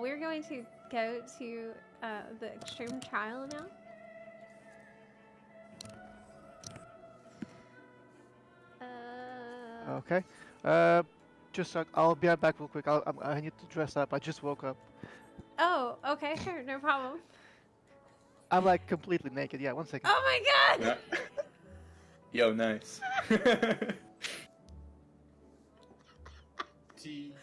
we're going to go to the extreme trial now. Okay. Just I'll be right back real quick. I need to dress up. I just woke up. Oh, okay, sure, no problem. I'm like completely naked. Yeah, 1 second. Oh my god! Yo, nice. T.